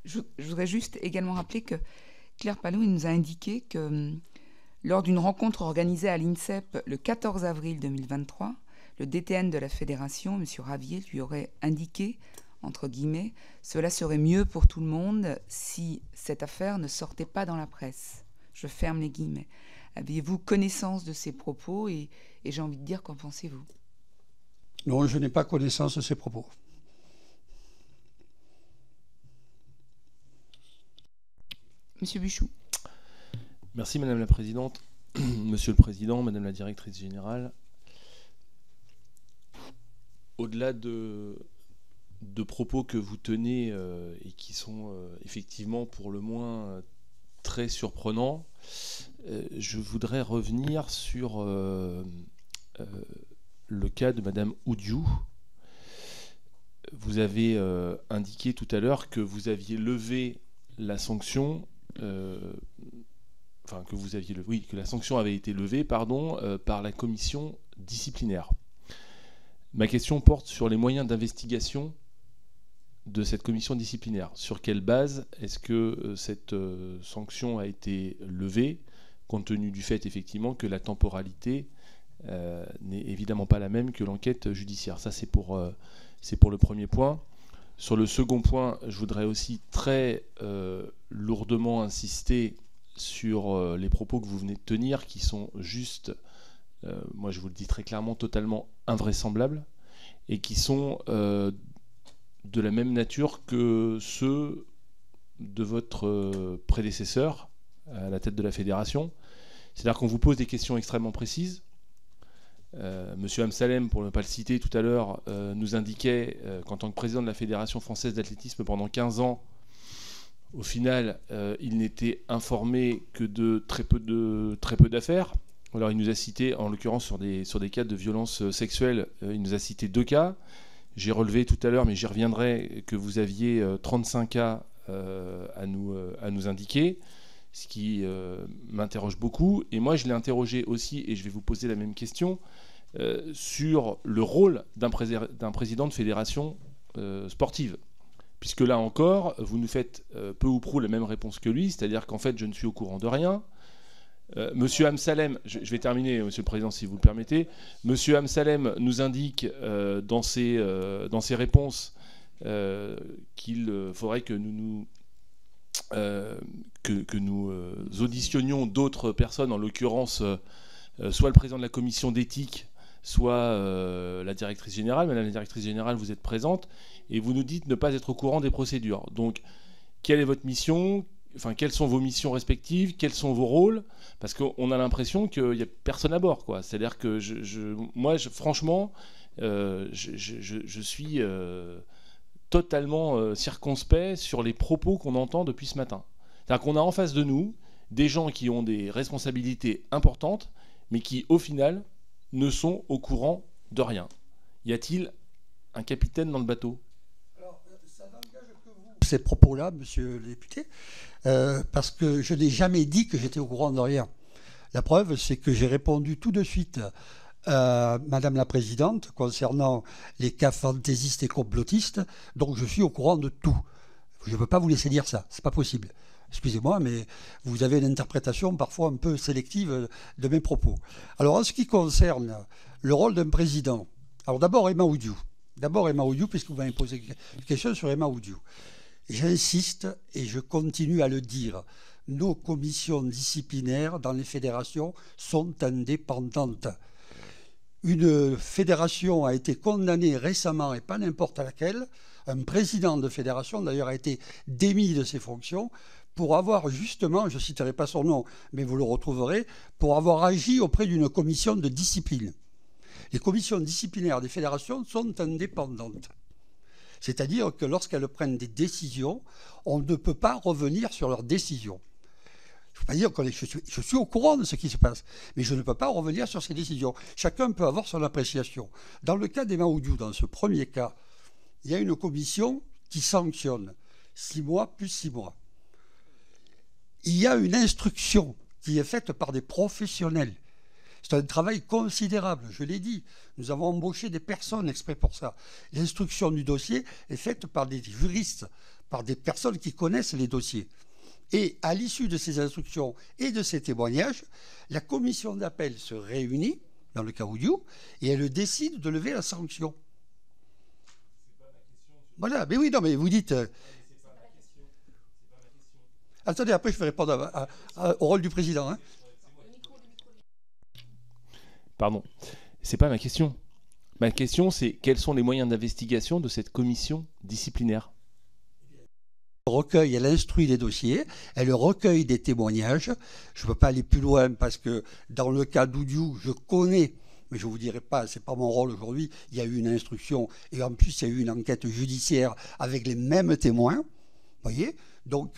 Je voudrais juste également rappeler que Claire Palou nous a indiqué que lors d'une rencontre organisée à l'INSEP le 14 avril 2023, le DTN de la Fédération, M. Ravier, lui aurait indiqué, entre guillemets, « Cela serait mieux pour tout le monde si cette affaire ne sortait pas dans la presse ». Je ferme les guillemets. Aviez-vous connaissance de ces propos et j'ai envie de dire, qu'en pensez-vous? Non, je n'ai pas connaissance de ces propos. Monsieur Buchou. Merci Madame la Présidente. Monsieur le Président, Madame la Directrice Générale, au-delà de propos que vous tenez et qui sont effectivement pour le moins très surprenants, je voudrais revenir sur le cas de Madame Oudjou. Vous avez indiqué tout à l'heure que vous aviez levé la sanction, que la sanction avait été levée, par la commission disciplinaire. Ma question porte sur les moyens d'investigation de cette commission disciplinaire. Sur quelle base est-ce que cette sanction a été levée, compte tenu du fait effectivement que la temporalité n'est évidemment pas la même que l'enquête judiciaire. Ça, c'est pour le premier point. Sur le second point, je voudrais aussi très lourdement insister sur les propos que vous venez de tenir, qui sont juste, moi je vous le dis très clairement, totalement invraisemblables, et qui sont de la même nature que ceux de votre prédécesseur à la tête de la fédération. C'est-à-dire qu'on vous pose des questions extrêmement précises. Monsieur Amsalem, pour ne pas le citer tout à l'heure, nous indiquait qu'en tant que président de la Fédération française d'athlétisme pendant 15 ans, au final, il n'était informé que de très peu d'affaires. Alors il nous a cité, en l'occurrence sur des cas de violence sexuelle, il nous a cité 2 cas. J'ai relevé tout à l'heure, mais j'y reviendrai, que vous aviez 35 cas à nous indiquer, ce qui m'interroge beaucoup. Et moi, je l'ai interrogé aussi, et je vais vous poser la même question, sur le rôle d'un président de fédération sportive. Puisque là encore, vous nous faites peu ou prou la même réponse que lui, c'est-à-dire qu'en fait, je ne suis au courant de rien. Monsieur Amsalem, je vais terminer, Monsieur le Président, si vous le permettez. Monsieur Amsalem nous indique dans ses réponses qu'il faudrait que nous auditionnions d'autres personnes, en l'occurrence soit le président de la commission d'éthique, soit la directrice générale. Madame la directrice générale, vous êtes présente et vous nous dites ne pas être au courant des procédures. Donc, quelle est votre mission ? Enfin, quelles sont vos missions respectives? Quels sont vos rôles? Parce qu'on a l'impression qu'il n'y a personne à bord, quoi. C'est-à-dire que moi, franchement, je suis totalement circonspect sur les propos qu'on entend depuis ce matin. C'est-à-dire qu'on a en face de nous des gens qui ont des responsabilités importantes, mais qui, au final, ne sont au courant de rien. Y a-t-il un capitaine dans le bateau? Alors, ça n'engage que vous, ces propos-là, monsieur le député, parce que je n'ai jamais dit que j'étais au courant de rien. La preuve, c'est que j'ai répondu tout de suite Madame la Présidente concernant les cas fantaisistes et complotistes, donc je suis au courant de tout. Je ne peux pas vous laisser dire ça, c'est pas possible. Excusez-moi, mais vous avez une interprétation parfois un peu sélective de mes propos. Alors, en ce qui concerne le rôle d'un président, alors d'abord Emma Oudjou. D'abord Emma Oudjou, puisque vous m'avez posé une question sur Emma Oudjou. J'insiste et je continue à le dire. Nos commissions disciplinaires dans les fédérations sont indépendantes. Une fédération a été condamnée récemment, et pas n'importe laquelle. Un président de fédération, d'ailleurs, a été démis de ses fonctions pour avoir justement, je ne citerai pas son nom, mais vous le retrouverez, pour avoir agi auprès d'une commission de discipline. Les commissions disciplinaires des fédérations sont indépendantes. C'est-à-dire que lorsqu'elles prennent des décisions, on ne peut pas revenir sur leurs décisions. Je ne veux pas dire que je suis au courant de ce qui se passe, mais je ne peux pas revenir sur ces décisions. Chacun peut avoir son appréciation. Dans le cas d'Emma Oudjou, dans ce premier cas, il y a une commission qui sanctionne 6 mois plus 6 mois. Il y a une instruction qui est faite par des professionnels C'est un travail considérable, je l'ai dit. Nous avons embauché des personnes exprès pour ça. L'instruction du dossier est faite par des juristes, par des personnes qui connaissent les dossiers. Et à l'issue de ces instructions et de ces témoignages, la commission d'appel se réunit, dans le cas Oudjou, et elle décide de lever la sanction. Voilà, mais oui, non, mais vous dites... Attendez, après je vais répondre au rôle du président. Hein. Pardon, c'est pas ma question. Ma question, c'est quels sont les moyens d'investigation de cette commission disciplinaire ? Elle recueille, elle instruit les dossiers, elle recueille des témoignages. Je ne peux pas aller plus loin parce que dans le cas d'Oudjou, je connais, mais je ne vous dirai pas, ce n'est pas mon rôle aujourd'hui, il y a eu une instruction et en plus il y a eu une enquête judiciaire avec les mêmes témoins. Vous voyez ? Donc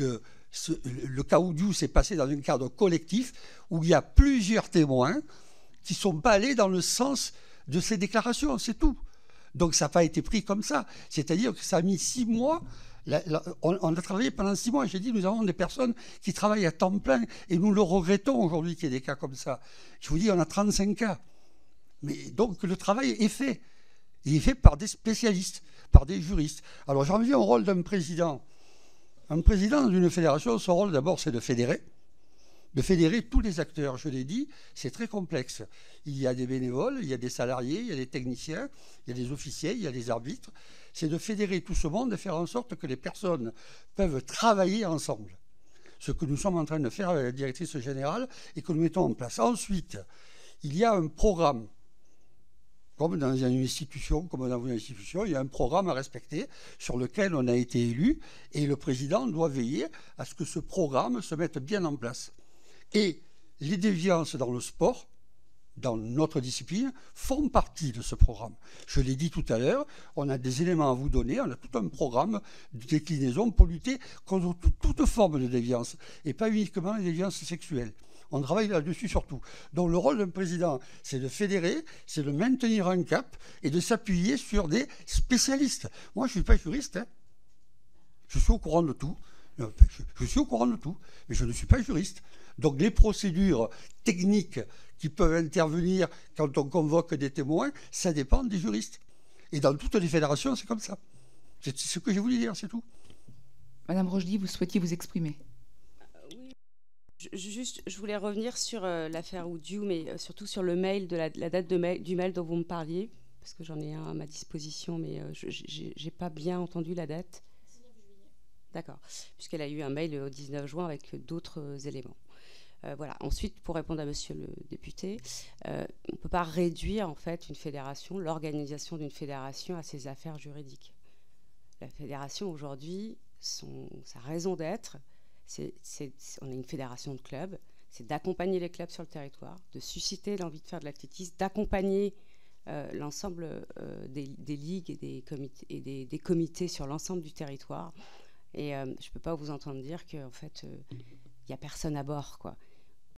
le cas Oudjou s'est passé dans un cadre collectif où il y a plusieurs témoins qui ne sont pas allés dans le sens de ces déclarations, c'est tout. Donc ça n'a pas été pris comme ça. C'est-à-dire que ça a mis 6 mois. On a travaillé pendant 6 mois. J'ai dit, nous avons des personnes qui travaillent à temps plein et nous le regrettons aujourd'hui qu'il y ait des cas comme ça. Je vous dis, on a 35 cas. Mais donc le travail est fait. Il est fait par des spécialistes, par des juristes. Alors j'en viens au rôle d'un président. Un président d'une fédération, son rôle d'abord, c'est de fédérer tous les acteurs. Je l'ai dit, c'est très complexe. Il y a des bénévoles, il y a des salariés, il y a des techniciens, il y a des officiers, il y a des arbitres. C'est de fédérer tout ce monde, de faire en sorte que les personnes peuvent travailler ensemble. Ce que nous sommes en train de faire avec la directrice générale et que nous mettons en place. Ensuite, il y a un programme. Comme dans une institution, il y a un programme à respecter sur lequel on a été élu et le président doit veiller à ce que ce programme se mette bien en place. Et les déviances dans le sport, dans notre discipline, font partie de ce programme. Je l'ai dit tout à l'heure, on a des éléments à vous donner, on a tout un programme de déclinaison pour lutter contre toute forme de déviance, et pas uniquement les déviances sexuelles. On travaille là-dessus surtout. Donc le rôle d'un président, c'est de fédérer, c'est de maintenir un cap et de s'appuyer sur des spécialistes. Moi, je ne suis pas juriste, hein. Je suis au courant de tout. Je suis au courant de tout, mais je ne suis pas juriste. Donc les procédures techniques qui peuvent intervenir quand on convoque des témoins, ça dépend des juristes. Et dans toutes les fédérations, c'est comme ça. C'est ce que j'ai voulu dire, c'est tout. Madame Rochdy, vous souhaitiez vous exprimer. Oui. Je voulais revenir sur l'affaire Oudjou, mais surtout sur le mail, la date du mail dont vous me parliez, parce que j'en ai un à ma disposition, mais je n'ai pas bien entendu la date. D'accord, puisqu'elle a eu un mail au 19 juin avec d'autres éléments. Voilà. Ensuite, pour répondre à monsieur le député, on ne peut pas réduire en fait une fédération, l'organisation d'une fédération à ses affaires juridiques. La fédération aujourd'hui, sa raison d'être, on est une fédération de clubs, c'est d'accompagner les clubs sur le territoire, de susciter l'envie de faire de l'athlétisme, d'accompagner l'ensemble des ligues et des comités sur l'ensemble du territoire. Et je ne peux pas vous entendre dire qu'en fait, il n'y a personne à bord, quoi.